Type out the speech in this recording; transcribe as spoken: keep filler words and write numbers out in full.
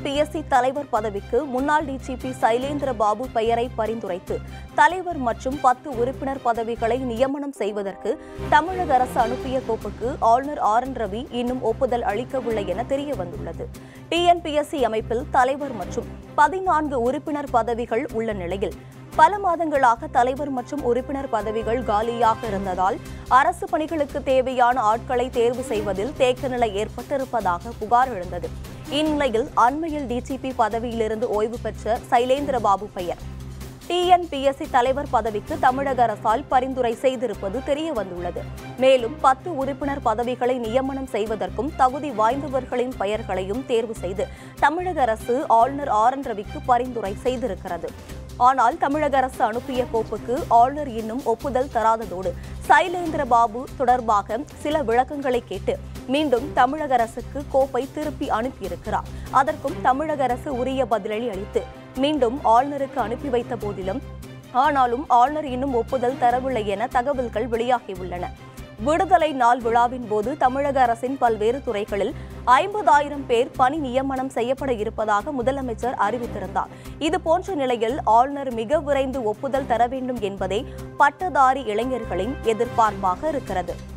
TNPSC தலைவர் பதவிக்கு முன்னாள் டிஜிபி சைலேந்திர பாபு பெயரை பரிந்துரைத்து தலைவர் மற்றும் பத்து உறுப்பினர் பதவிகளை நியமனம் செய்வதற்கு தமிழக அரசு அனுப்பிய கோப்புக்கு ஆளுநர் ஆர் என் ரவி இன்னும் ஒப்புதல் அளிக்கவில்லை என தெரியவந்துள்ளது. டிஎன்பிஎஸ்சி அமைப்பில் தலைவர் மற்றும் பதினான்கு உறுப்பினர் பதவிகள் உள்ள நிலையில் பல மாதங்களாக தலைவர் மற்றும் உறுப்பினர் பதவிகள் காலியாக இருந்ததால் அரசு பணிகளுக்கு தேவையான ஆட்களை தேர்வு செய்வதில் தேக்க நிலை ஏற்பட்டிருப்பதாக புகார் எழுந்தது. இந்நிலையில் அண்மையில் டிஜிபி பதவியிலிருந்து ஓய்வு பெற்ற சைலேந்திர பாபு பெயர் டிஎன்பிஎஸ்சி தலைவர் பதவிக்கு தமிழக அரசால் பரிந்துரை செய்திருப்பது தெரியவந்துள்ளது. மேலும் பத்து உறுப்பினர் பதவிகளை நியமனம் செய்வதற்கும் தகுதி வாய்ந்தவர்களின் பெயர்களையும் தேர்வு செய்து தமிழக அரசு ஆளுநர் ஆர் என் ரவிக்கு பரிந்துரை செய்திருக்கிறது. ஆனால் தமிழக அரசு அனுப்பிய கோப்புக்கு ஆளுநர் இன்னும் ஒப்புதல் தராததோடு சைலேந்திர பாபு தொடர்பாக சில விளக்கங்களை கேட்டு மீண்டும் தமிழக அரசுக்கு கோப்பை திருப்பி அனுப்பியிருக்கிறார். அதற்கும் தமிழக அரசு உரிய பதிலளி அளித்து மீண்டும் ஆளுநருக்கு அனுப்பி வைத்த போதிலும் ஆனாலும் ஆளுநர் இன்னும் ஒப்புதல் தரவில்லை என தகவல்கள் வெளியாகியுள்ளன. விடுதலை நாள் விழாவின் போது தமிழக அரசின் பல்வேறு துறைகளில் ஐம்பதாயிரம் பேர் பணி நியமனம் செய்யப்பட இருப்பதாக முதலமைச்சர் அறிவித்திருந்தார். இதுபோன்ற நிலையில் ஆளுநர் மிக விரைந்து ஒப்புதல் தர வேண்டும் என்பதே பட்டதாரி இளைஞர்களின் எதிர்பார்ப்பாக இருக்கிறது.